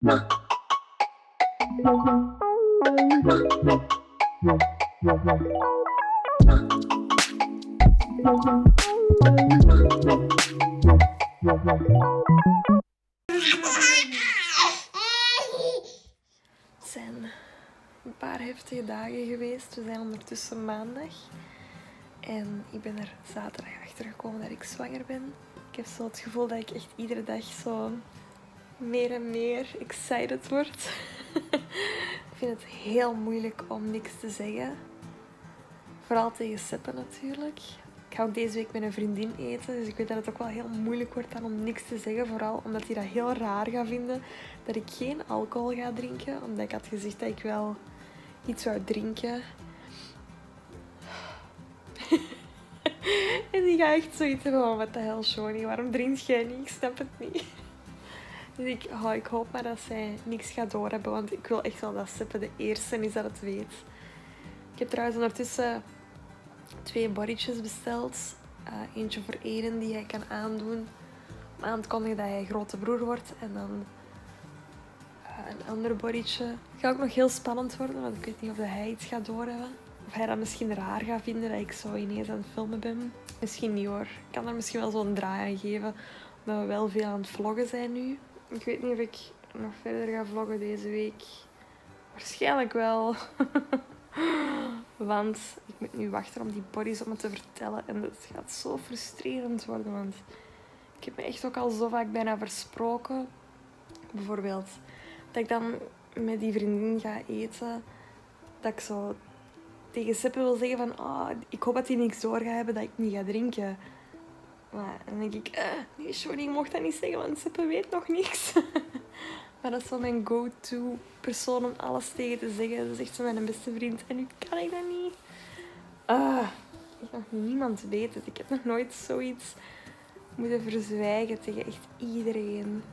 Het zijn een paar heftige dagen geweest. We zijn ondertussen maandag. En ik ben er zaterdag achter gekomen dat ik zwanger ben. Ik heb zo het gevoel dat ik echt iedere dag zo meer en meer excited word. Ik vind het heel moeilijk om niks te zeggen. Vooral tegen Seppe natuurlijk. Ik ga ook deze week met een vriendin eten, dus ik weet dat het ook wel heel moeilijk wordt dan om niks te zeggen. Vooral omdat hij dat heel raar gaat vinden dat ik geen alcohol ga drinken. Omdat ik had gezegd dat ik wel iets zou drinken. En die gaat echt zoiets hebben van, wat de hel, Shoni, waarom drink jij niet? Ik snap het niet. Dus ik hoop maar dat zij niks gaat doorhebben, want ik wil echt wel dat Seppe de eerste is dat het weet. Ik heb trouwens ondertussen 2 bodytjes besteld. Eentje voor Eden die hij kan aandoen om aan te kondigen dat hij grote broer wordt. En dan een ander bodytje. Het gaat ook nog heel spannend worden, want ik weet niet of hij iets gaat doorhebben. Of hij dat misschien raar gaat vinden dat ik zo ineens aan het filmen ben. Misschien niet hoor. Ik kan er misschien wel zo'n draai aan geven, omdat we wel veel aan het vloggen zijn nu. Ik weet niet of ik nog verder ga vloggen deze week. Waarschijnlijk wel. Want ik moet nu wachten om die bodies om het te vertellen. En het gaat zo frustrerend worden. Want ik heb me echt ook al zo vaak bijna versproken. Bijvoorbeeld dat ik dan met die vriendin ga eten. Dat ik zo tegen Seppe wil zeggen van... Oh, ik hoop dat hij niks door gaat hebben dat ik niet ga drinken. Maar dan denk ik... nee, sorry, je mocht dat niet zeggen, want Seppe weet nog niks. Maar dat is wel mijn go-to persoon om alles tegen te zeggen. Dat is echt zo mijn beste vriend. En nu kan ik dat niet. Nog niemand weet het. Ik heb nog nooit zoiets moeten verzwijgen tegen echt iedereen.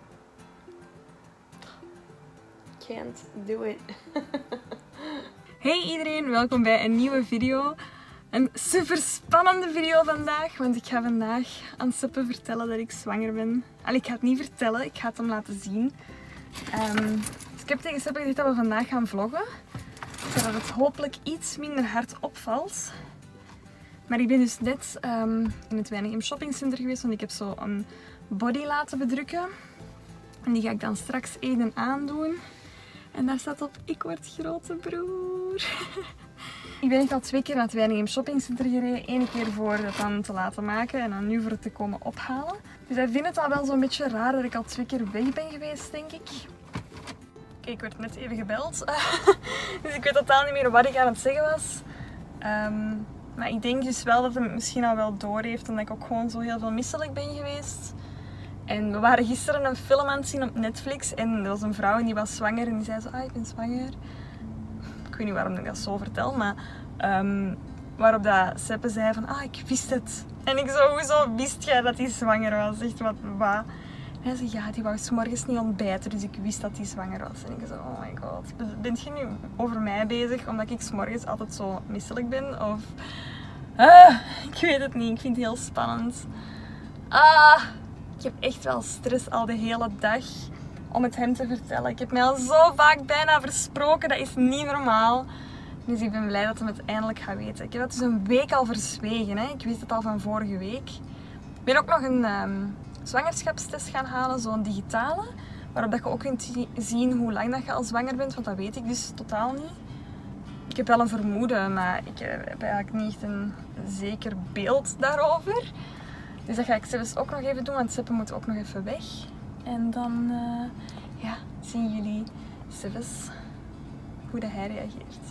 Can't do it. Hey iedereen, welkom bij een nieuwe video. Een super spannende video vandaag, want ik ga vandaag aan Seppe vertellen dat ik zwanger ben. Ik ga het niet vertellen, ik ga het hem laten zien. Dus ik heb tegen Seppe gezegd dat we vandaag gaan vloggen. Zodat het hopelijk iets minder hard opvalt. Maar ik ben dus net in het Weinigem shoppingcenter geweest, want ik heb zo een body laten bedrukken. En die ga ik dan straks Eden aandoen. En daar staat op, ik word grote broer. Ik ben echt al 2 keer naar het Weinigem shoppingcenter gereden. 1 keer voor het dan te laten maken en dan nu voor het te komen ophalen. Dus hij vindt het al wel zo'n beetje raar dat ik al 2 keer weg ben geweest, denk ik. Kijk, ik werd net even gebeld. Dus ik weet totaal niet meer wat ik aan het zeggen was. Maar ik denk dus wel dat hij het misschien al wel door heeft, omdat ik ook gewoon zo heel veel misselijk ben geweest. En we waren gisteren een film aan het zien op Netflix en er was een vrouw en die was zwanger en die zei zo, ik ben zwanger. Ik weet niet waarom ik dat zo vertel, maar waarop dat Seppe zei van, ik wist het. En ik zo, hoezo wist jij dat hij zwanger was? Echt, wat? En hij zei, ja, die wou 's morgens niet ontbijten, dus ik wist dat hij zwanger was. En ik zo, oh my god, bent je nu over mij bezig omdat ik 's morgens altijd zo misselijk ben? Of, ik weet het niet, ik vind het heel spannend. Ik heb echt wel stress al de hele dag om het hem te vertellen. Ik heb mij al zo vaak bijna versproken, dat is niet normaal. Dus ik ben blij dat hij het eindelijk gaat weten. Ik heb het dus een week al verzwegen, hè. Ik wist het al van vorige week. Ik ben ook nog een zwangerschapstest gaan halen, zo'n digitale. Waarop dat je ook kunt zien hoe lang dat je al zwanger bent, want dat weet ik dus totaal niet. Ik heb wel een vermoeden, maar ik heb eigenlijk niet echt een zeker beeld daarover. Dus dat ga ik zelfs ook nog even doen, want Seppe moet ook nog even weg. En dan zien jullie zelfs hoe hij reageert.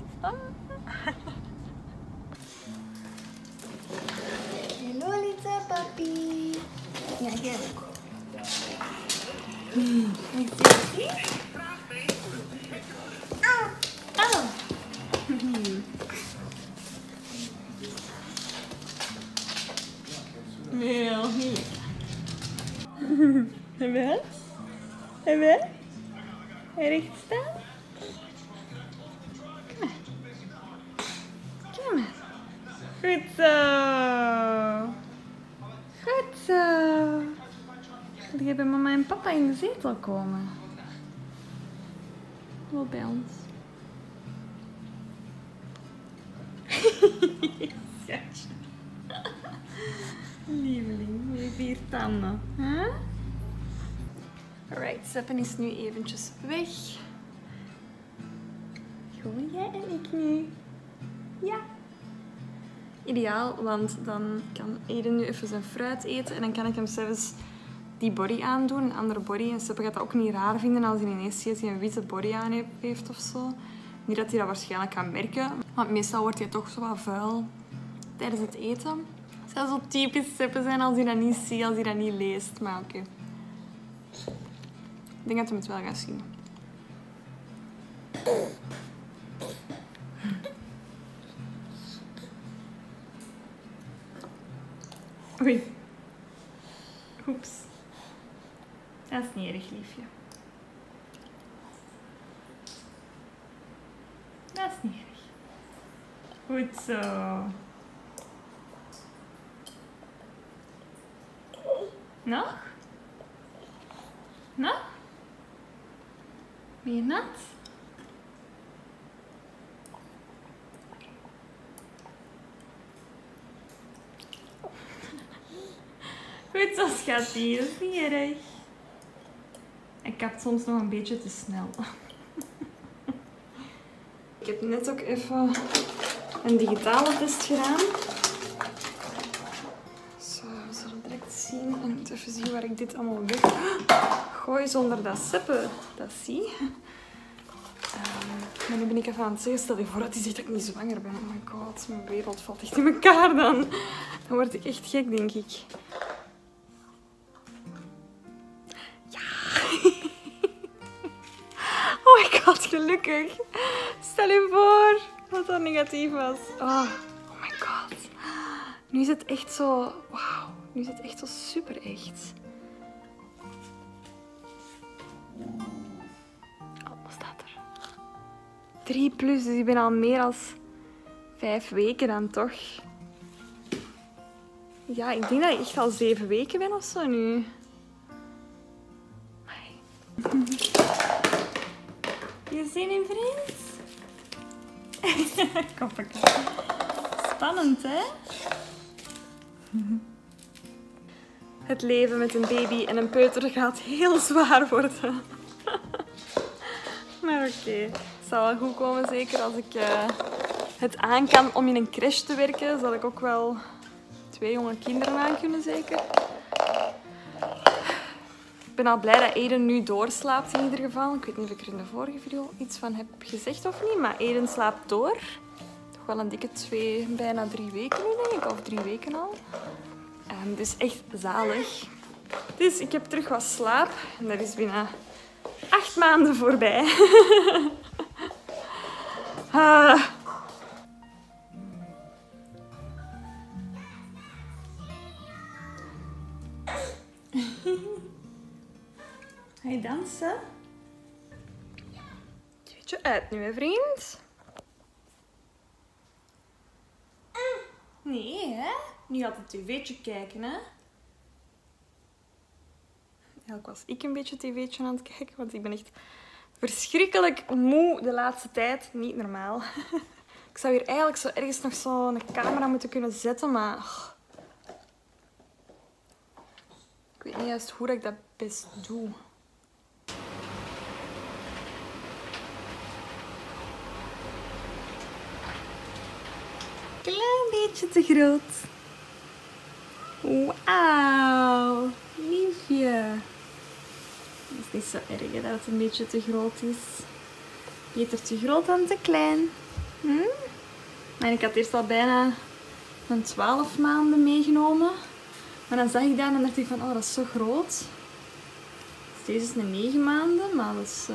Hallo lieve papi. Ja, jij ook. Heel goed. En wel? En wel? Recht staan? Kom maar. Kom maar. Goed zo. Goed zo. Wil je bij mama en papa in de zetel komen? Wel bij ons. Schatje. Lieveling, je 4 tanden. Huh? Alright, Seppen is nu eventjes weg. Gewoon jij en ik nu. Ja. Ideaal, want dan kan Aiden nu even zijn fruit eten en dan kan ik hem zelfs die body aandoen, een andere body. En Seppen gaat dat ook niet raar vinden als hij ineens ziet dat hij een witte body aan heeft of zo. Niet dat hij dat waarschijnlijk kan merken, want meestal wordt hij toch zo wat vuil tijdens het eten. Het zou zo typisch Seppen zijn als hij dat niet ziet, als hij dat niet leest, maar oké. Ik denk dat we het wel gaan zien. Oei. Oeps. Dat is niet erg, liefje. Dat is niet erg. Goed zo. Nog? Nog? Ben je nat? Goed zo, schatje. Dat is niet erg. Ik kapt soms nog een beetje te snel. Ik heb net ook even een digitale test gedaan. Zo, we zullen direct zien. En ik moet even zien waar ik dit allemaal weg gooi zonder dat Seppen dat zie. Maar nu ben ik even aan het zeggen, stel je voor dat hij zegt dat ik niet zwanger ben. Oh my god, mijn wereld valt echt in elkaar dan. Dan word ik echt gek, denk ik. Oh my god, gelukkig. Stel je voor dat dat negatief was. Oh my god. Nu is het echt zo... Wauw. Nu is het echt zo super echt. Oh, wat staat er? 3+, dus ik ben al meer dan 5 weken dan toch. Ja, ik denk dat ik echt al 7 weken ben of zo nu. Je zin in, vriend? Koppeke. Spannend, hè? Het leven met een baby en een peuter gaat heel zwaar worden. Maar oké, het zal wel goed komen. Zeker als ik het aan kan om in een crash te werken, zal ik ook wel 2 jonge kinderen aan kunnen, zeker. Ik ben al blij dat Aiden nu doorslaapt in ieder geval. Ik weet niet of ik er in de vorige video iets van heb gezegd of niet, maar Aiden slaapt door. Toch wel een dikke 2, bijna 3 weken nu, denk ik, of 3 weken al. Dus echt zalig. Dus ik heb terug wat slaap en dat is binnen 8 maanden voorbij. Ga je dansen? Zet je uit nu, hè, vriend? Nee, hè? Nu gaat het tv'tje kijken, hè? Eigenlijk was ik een beetje tv'tje aan het kijken, want ik ben echt verschrikkelijk moe de laatste tijd. Niet normaal. Ik zou hier eigenlijk zo ergens nog zo'n camera moeten kunnen zetten, maar... Ik weet niet juist hoe ik dat best doe. Klein beetje te groot. Wauw, liefje. Het is niet zo erg hè, dat het een beetje te groot is. Beter te groot dan te klein. En ik had eerst al bijna een 12 maanden meegenomen. Maar dan zag ik dat en dacht ik van, oh, dat is zo groot. Dus deze is een 9 maanden, maar dat is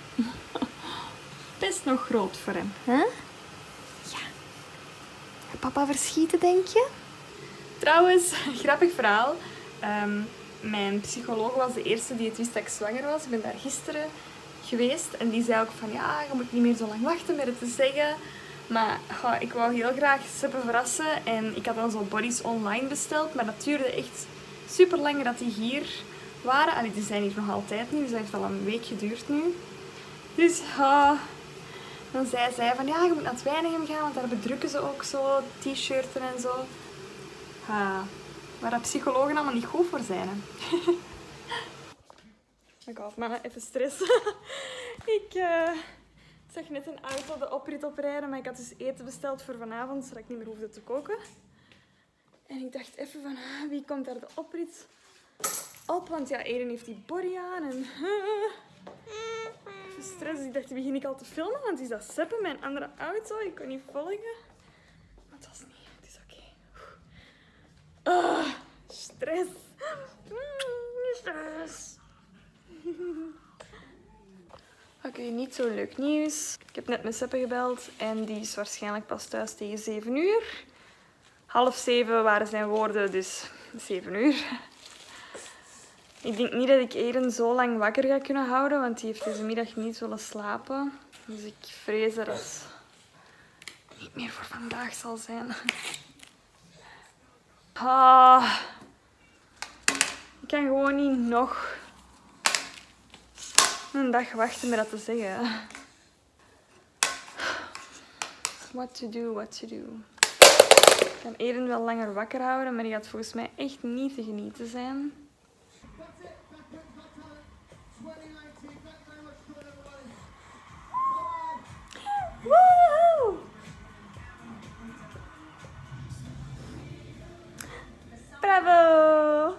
best nog groot voor hem. Hè? Ja. Papa verschieten, denk je? Trouwens, grappig verhaal. Mijn psycholoog was de eerste die het wist dat ik zwanger was. Ik ben daar gisteren geweest en die zei ook van, ja, je moet niet meer zo lang wachten met het te zeggen. Maar ik wou heel graag Seppen verrassen en ik had dan zo bodies online besteld. Maar dat duurde echt super lang dat die hier waren. Allee, die zijn hier nog altijd niet, dus dat heeft al een week geduurd nu. Dus dan zei zij van ja, je moet naar het Weinigem gaan, want daar bedrukken ze ook zo t-shirten en zo. Waar dat psychologen allemaal niet goed voor zijn. Hè. Ik had maar even stress. Ik zag net een auto de oprit oprijden, maar ik had dus eten besteld voor vanavond, zodat ik niet meer hoefde te koken. En ik dacht even van, wie komt daar de oprit op? Want ja, Eden heeft die borrie aan en... Even stress, ik dacht, die begin ik al te filmen, want is dat Seppe, mijn andere auto? Ik kon niet volgen. Maar het was niet, het is oké. Stress. Stress. Oké, niet zo leuk nieuws. Ik heb net met Seppe gebeld en die is waarschijnlijk pas thuis tegen 7 uur. 6:30 waren zijn woorden, dus 7 uur. Ik denk niet dat ik Eden zo lang wakker ga kunnen houden, want die heeft deze middag niet willen slapen. Dus ik vrees dat het niet meer voor vandaag zal zijn. Ik kan gewoon niet nog een dag wachten met dat te zeggen. What to do, what to do. Ik kan Eden wel langer wakker houden, maar die gaat volgens mij echt niet te genieten zijn. Woehoe! Bravo!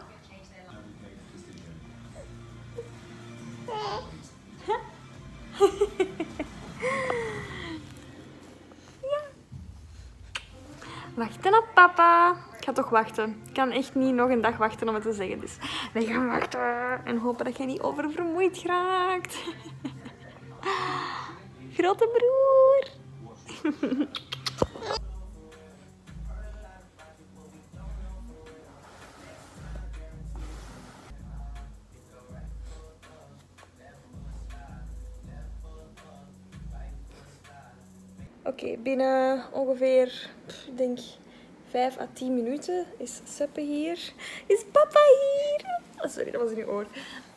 Wachten op papa. Ik ga toch wachten. Ik kan echt niet nog een dag wachten om het te zeggen. Dus we gaan wachten en hopen dat jij niet oververmoeid raakt. Grote broer. Oké, binnen ongeveer, ik denk 5 à 10 minuten is Seppe hier. Is papa hier? Oh, sorry, dat was in uw oor.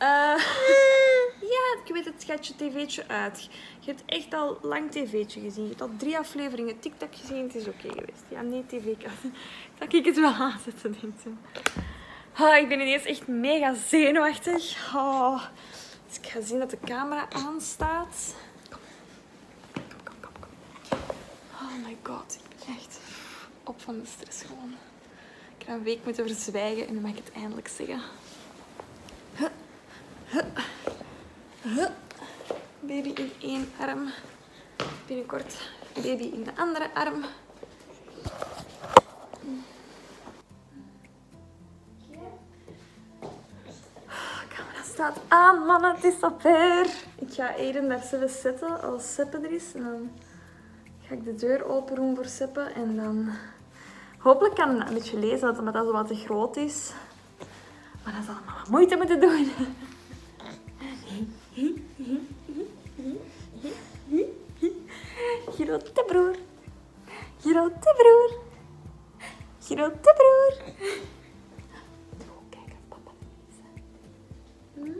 Ja, ik weet het, schatje, tv'tje uit. Je hebt echt al lang tv'tje gezien. Je hebt al 3 afleveringen TikTok gezien. Het is oké geweest. Ja, nee, tv-kat. Dat ik het wel aanzetten, denk ik. Ik ben ineens echt mega zenuwachtig. Dus ik ga zien dat de camera aanstaat. Oh my god, ik ben echt op van de stress gewoon. Ik ga een week moeten verzwijgen en dan mag ik het eindelijk zeggen. Baby in één arm. Binnenkort baby in de andere arm. Camera staat aan, mannen, het is zover. Ik ga Eden daar zelfs zetten als Seppe er is. En dan ga ik de deur open doen voor Seppe en dan... Hopelijk kan hij een beetje lezen, omdat dat zo wat te groot is. Maar dat zal allemaal wat moeite moeten doen. Grote broer. Grote broer. Grote broer. Kijk of papa er is.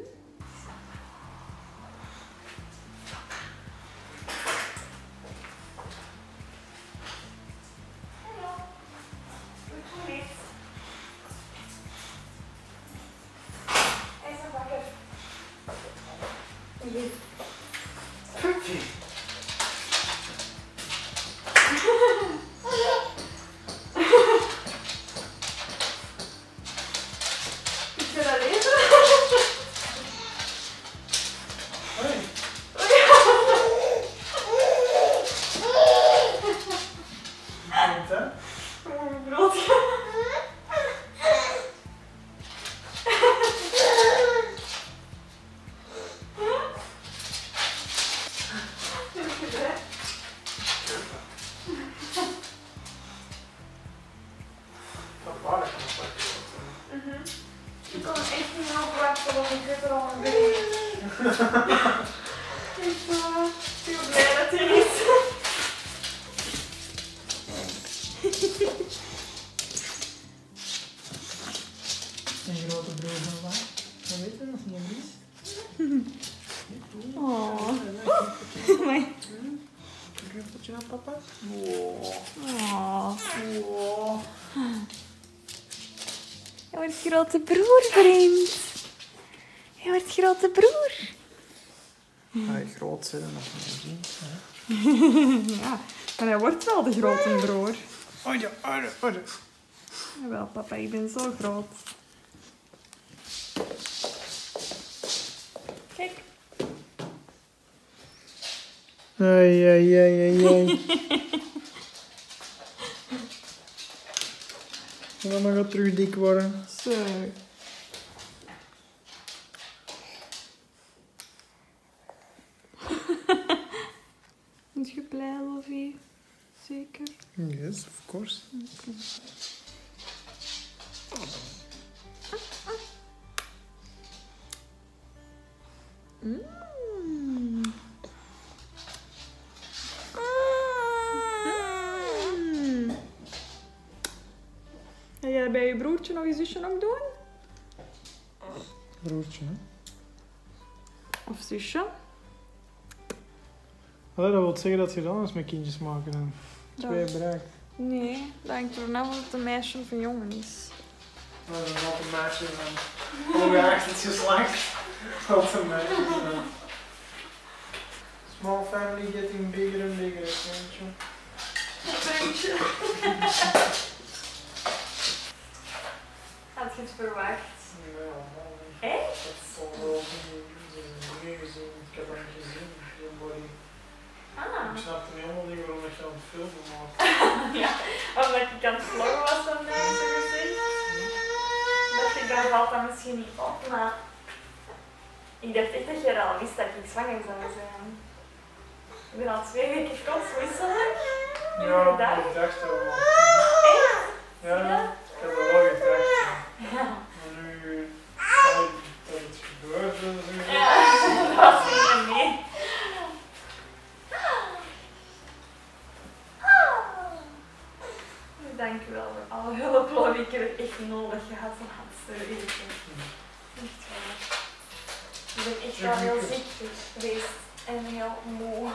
Ik kan echt niet meer opwachten, want ik zit er al een beetje. Ik ben heel blij dat hij is. Een grote broer van waar? Dat weet je nog niet, Lies? Oh. Wat je nou, papa? Oh. Oh. Hij wordt grote broer, vriend. Hij wordt grote broer. Hij groot zijn nog niet zien. Ja, maar hij wordt wel de grote broer. Oei, oei, oei. Jawel, papa, ik ben zo groot. Kijk. Ai, ai, ai, ai, ai. Mama gaat terug dik worden. Zo. Ben je blij, Lovie? Zeker? Yes, of course. Ga jij bij je broertje of je zusje ook doen? Broertje, hè? Of zusje? Allee, dat wil zeggen dat je dan eens met kindjes maken dan. Twee bereikt. Nee, dat hangt er vanaf of het een meisje of een jongen is. Dat is een altijd meisje dan. Ongeacht het geslacht. Altijd een meisje dan. Small family getting bigger and bigger, weet je. Had je het verwacht? Ja, man. Echt? Dat is toch wel dingen gezien. Ik heb hem gezien, je body. Ik snapte niet helemaal niet waarom ik aan het filmen was. Ja, omdat ik aan het vloggen was vandaag, zo gezegd. Dacht ik, dan valt dat misschien niet op, maar ik dacht echt dat je al wist dat ik zwanger zou zijn. Ik ben al 2 weken kotswisselig. Ja, ik dacht dat wel. Echt? Ja, ik heb dat wel gedacht. Ja. Maar nu, dat het gebeurt, Ja, dat was niet mee. Dank u wel voor alle hulp, Lovie. Ik heb het echt nodig gehad om aan te weten. Echt waar. Ik ben echt wel heel ziek geweest en heel moe.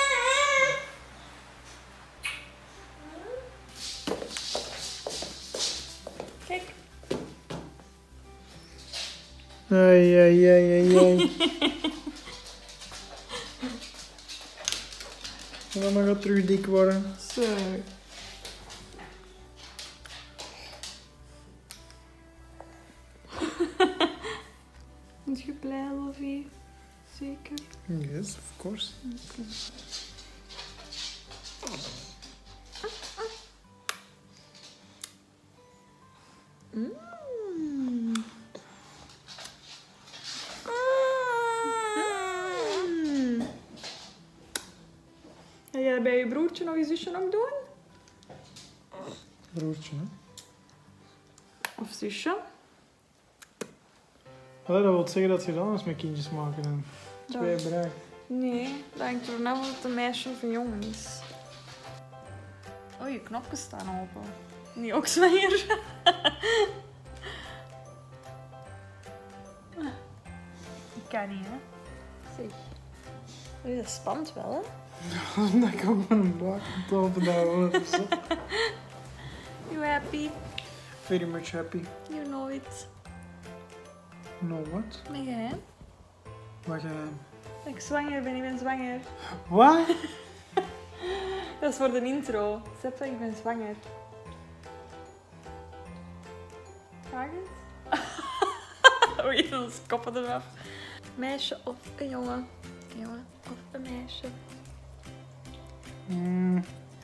Kijk. Ai, ai, ai, ai, ai. Mama gaat terug dik worden. Zo. Ben je blij, Lovie? Zeker? Yes, of course. Ga jij bij je broertje of je zusje ook doen? Broertje, hè? Of zusje? Allee, dat wil zeggen dat je dan eens met kindjes maken dan. Twee bereikt. Nee, dat hangt er vanaf of het een meisje of een jongen is. Oh, je knopjes staan open. Niet ook zwanger. Ik kan niet, hè? Zeg. Oei, dat spant wel, hè? Dat ik ook met een bak op het open houden. You happy? Very much happy. You know it. No what? Ben jij, hè? Wat ga Dat ik zwanger ben, ik ben zwanger. Wat? Dat is voor de intro. Snap je? Ik ben zwanger. Vraag eens. Oei, dan is koppen eraf. Meisje of een jongen? Een jongen of een meisje? Een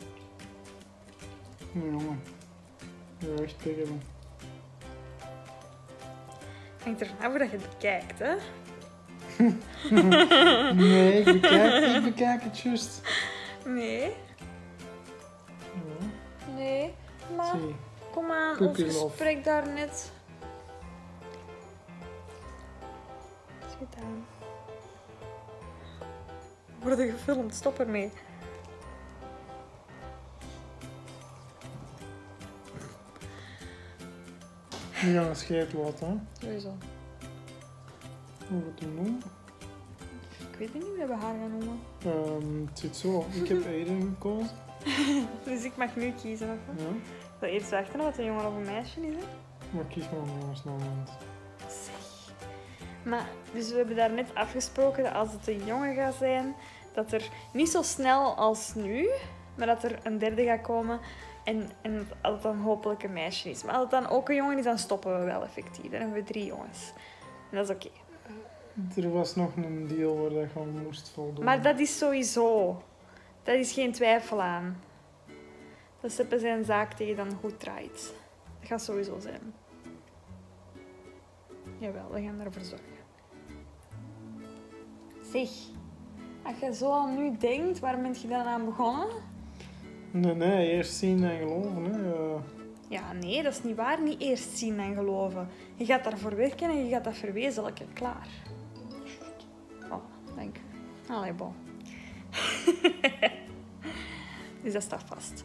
jongen. Ja, echt tegen. Hangt er vanaf hoe dat je het bekijkt, hè? Nee, ik bekijk het juist. Nee. Ja, Nee. Maar zie. kom aan, Puppy ons love. gesprek daar net. Is gedaan. Worden gefilmd, stop ermee. Nu gaan we scheet laten, hè? Sowieso. Hoe gaat het doen? Ik weet niet hoe we haar gaan noemen. Het zit zo. Ik heb Aiden gekozen. Dus ik mag nu kiezen. Of? Ja. Ik wil eerst wachten of het een jongen of een meisje is. Hè? Maar kies maar een jongensnaam. Zeg. Maar, dus we hebben daar net afgesproken dat als het een jongen gaat zijn, dat er niet zo snel als nu, maar dat er een derde gaat komen en dat het dan hopelijk een meisje is. Maar als het dan ook een jongen is, dan stoppen we wel effectief. Dan hebben we 3 jongens. En dat is oké. Er was nog een deal waar je gewoon moest voldoen. Maar dat is sowieso. Dat is geen twijfel aan. Dat Seppe zijn zaak tegen dan goed draait. Dat gaat sowieso zijn. Jawel, we gaan ervoor zorgen. Zeg, als je zo al nu denkt, waarom ben je dan aan begonnen? Nee, eerst zien en geloven. Hè. Ja, nee, dat is niet waar. Niet eerst zien en geloven. Je gaat daarvoor werken en je gaat dat verwezenlijken. Klaar. Oh, dank u. Allee, bon. Dus dat staat vast.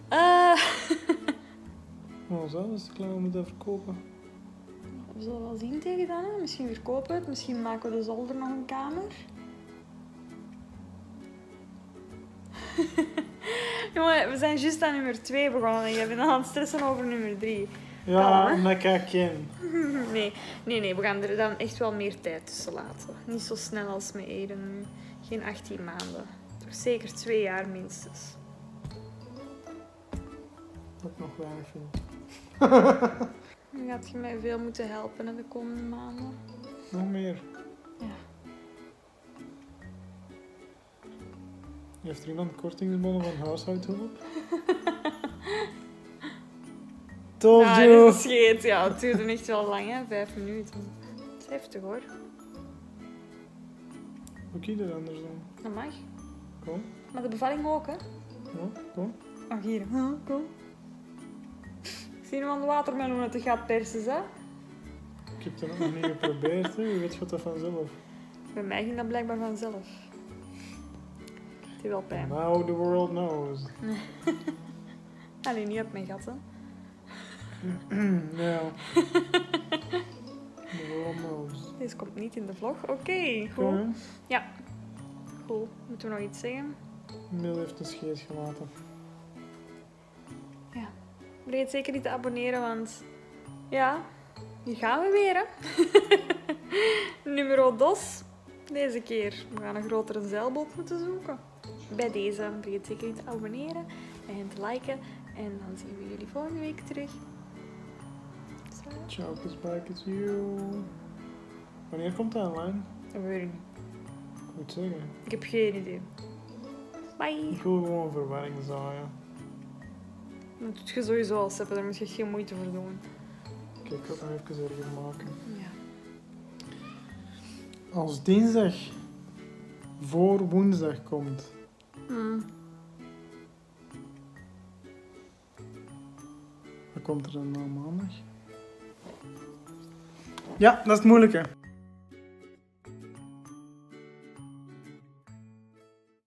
Nou, zo is het klaar om het te verkopen. We zullen wel zien tegen dan. Hè. Misschien verkopen we het. Misschien maken we de zolder nog een kamer. Jongen, we zijn juist aan nummer 2 begonnen en je bent aan het stressen over nummer 3. Ja, dat kijk ik in. Nee, we gaan er dan echt wel meer tijd tussen laten. Niet zo snel als met Aiden nu. Geen 18 maanden. Toch zeker 2 jaar minstens. Wat ik nog weinig vind. Dan gaat je mij veel moeten helpen in de komende maanden. Nog meer. Ja. Heeft er iemand kortingsbonnen van huishoudhulp? Told Nou, you! dat is scheet. Ja, het duurde echt wel lang, hè. 5 minuten. Dat is heftig, hoor. Hoe kun je dat anders doen? Dat mag. Kom. Maar de bevalling ook, hè. Ja, kom. Ach, hier. Kom. Ik zie nu aan de watermeloen dat het gaat persen, hè. Ik heb het nog niet geprobeerd, hè. Je weet wat dat vanzelf. Bij mij ging dat blijkbaar vanzelf. Het heeft wel pijn. Now the world knows. Allee, niet op mijn gat, hè. Ja. The world knows. Deze komt niet in de vlog. Oké, goed. Oké. Ja. Goed. Moeten we nog iets zeggen? Mil heeft een scheet gelaten. Ja. Vergeet zeker niet te abonneren, want... Ja, hier gaan we weer, hè. Numero 2. Deze keer. We gaan een grotere zeilboot moeten zoeken. Bij deze. Vergeet zeker niet te abonneren en te liken. En dan zien we jullie volgende week terug. Zo. Ciao, goodbye, it's you. Wanneer komt dat online? Dat weet ik niet. Goed zeggen. Ik heb geen idee. Bye. Ik wil gewoon verwarring zaaien. Dat doet je sowieso al, Seppe. Daar moet je geen moeite voor doen. Kijk, ik ga het nog even erger maken. Ja. Als dinsdag voor woensdag komt, wat komt er dan na maandag? Ja, dat is het moeilijke.